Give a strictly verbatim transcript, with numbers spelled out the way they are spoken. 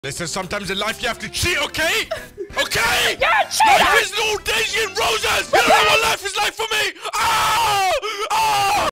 Listen, sometimes in life you have to cheat, okay? Okay? You're a cheater! Life is no